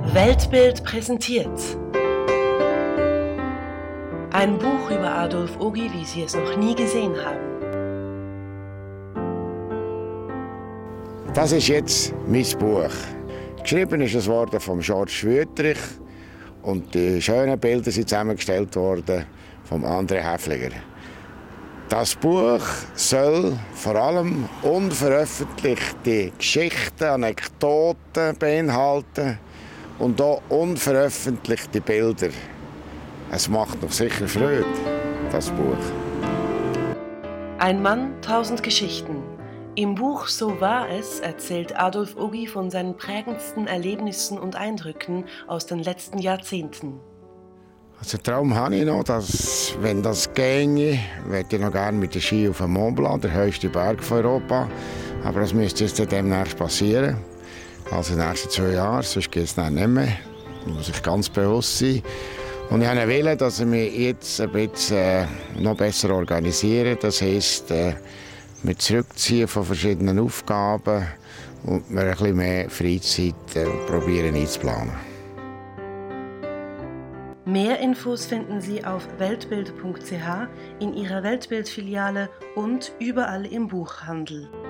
Weltbild präsentiert. Ein Buch über Adolf Ogi, wie Sie es noch nie gesehen haben. Das ist jetzt mein Buch. Geschrieben ist es worden von George Wüthrich und die schönen Bilder sind zusammengestellt worden von André Häfliger. Das Buch soll vor allem unveröffentlichte Geschichten, Anekdoten beinhalten und auch unveröffentlichte Bilder. Es macht noch sicher Freude, das Buch. Ein Mann, 1000 Geschichten. Im Buch So war es erzählt Adolf Ogi von seinen prägendsten Erlebnissen und Eindrücken aus den letzten Jahrzehnten. Also den Traum habe ich noch, dass, wenn das ginge, möchte ich noch gerne mit der Ski auf den Mont Blanc, der höchste Berg von Europa. Aber das müsste jetzt demnächst passieren. Also in den nächsten 2 Jahren, sonst geht es dann nicht mehr. Da muss ich ganz bewusst sein. Und ich habe einen Willen, dass ich mich jetzt ein bisschen noch besser organisiere. Das heisst, mit Zurückziehen von verschiedenen Aufgaben und mir ein bisschen mehr Freizeit probieren einzuplanen. Mehr Infos finden Sie auf weltbild.ch, in Ihrer Weltbild-Filiale und überall im Buchhandel.